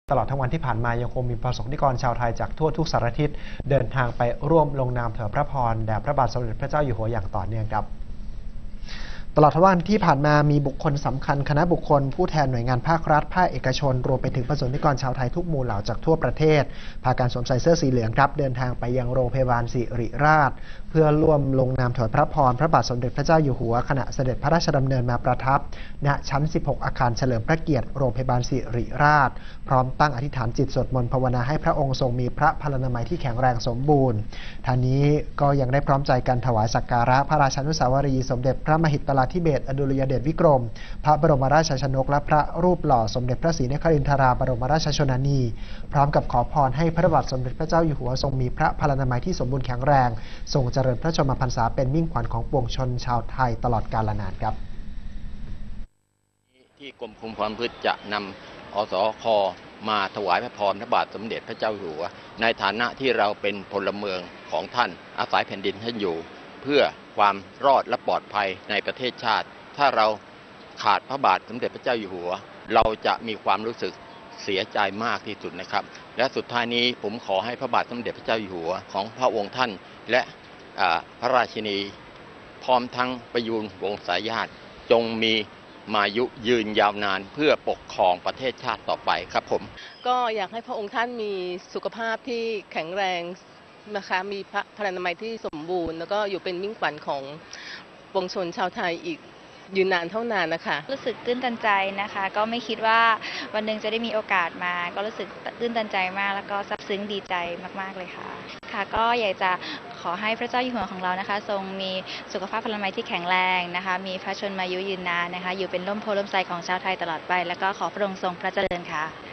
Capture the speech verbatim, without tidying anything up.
ตลอดทั้งวันที่ผ่านมายังคงมีประสบนิกรชาวไทยจากทั่วทุกสารทิศเดินทางไปร่วมลงนามถวายพระพรแด่พระบาทสมเด็จพระเจ้าอยู่หัวอย่างต่อเนื่องครับตลอดทั้งวันที่ผ่านมามีบุคคลสำคัญคณะบุคคลผู้แทนหน่วยงานภาครัฐภาคเอกชนรวมไปถึงประสบนิกรชาวไทยทุกหมู่เหล่าจากทั่วประเทศพากันสวมใส่เสื้อสีเหลืองครับเดินทางไปยังโรงพยาบาลศิริราชเพื่อร่วมลงนามถวายพระพรพระบาทสมเด็จพระเจ้าอยู่หัวขณะเสด็จพระราชดำเนินมาประทับณชั้นสิบหกอาคารเฉลิมพระเกียรติโรงพยาบาลศิริราชพร้อมตั้งอธิษฐานจิตสวดมนต์ภาวนาให้พระองค์ทรงมีพระพลานามัยที่แข็งแรงสมบูรณ์ท่านี้ก็ยังได้พร้อมใจกันถวายสักการะพระราชานุสาวรีย์สมเด็จพระมหิดลาธิเบศรอดุลยเดชวิกรมพระบรมราชชนกและพระรูปหล่อสมเด็จพระศรีนครินทราบรมราชชนนีพร้อมกับขอพรให้พระบาทสมเด็จพระเจ้าอยู่หัวทรงมีพระพลานามัยที่สมบูรณ์แข็งแรงทรงเจริญพระชนมพรรษาเป็นมิ่งขวัญของปวงชนชาวไทยตลอดกาลนานครับที่กรมคุมความประพฤติจะนำอสคมาถวายพระพรพระบาทสมเด็จพระเจ้าอยู่หัวในฐานะที่เราเป็นพลเมืองของท่านอาศัยแผ่นดินท่านอยู่เพื่อความรอดและปลอดภัยในประเทศชาติถ้าเราขาดพระบาทสมเด็จพระเจ้าอยู่หัวเราจะมีความรู้สึกเสียใจมากที่สุดนะครับและสุดท้ายนี้ผมขอให้พระบาทสมเด็จพระเจ้าอยู่หัวของพระองค์ท่านและพระราชินีพร้อมทั้งประยูรวงศาญาติจงมีมายุยืนยาวนานเพื่อปกครองประเทศชาติต่อไปครับผมก็อยากให้พระองค์ท่านมีสุขภาพที่แข็งแรงนะคะมีพระพลานามัยที่สมบูรณ์แล้วก็อยู่เป็นมิ่งขวัญของปวงชนชาวไทยอีกยืนนานเท่านานนะคะรู้สึกตื้นตันใจนะคะก็ไม่คิดว่าวันหนึ่งจะได้มีโอกาสมาก็รู้สึกตื้นตันใจมากแล้วก็ซาบซึ้งดีใจมากๆเลยค่ะค่ะก็อยากจะขอให้พระเจ้าอยู่หัวของเรานะคะทรงมีสุขภาพพลานามัยที่แข็งแรงนะคะมีพระชนมายุยืนนานนะคะอยู่เป็นร่มโพล่มไทรของชาวไทยตลอดไปแล้วก็ขอพระองค์ทรงพระเจริญค่ะ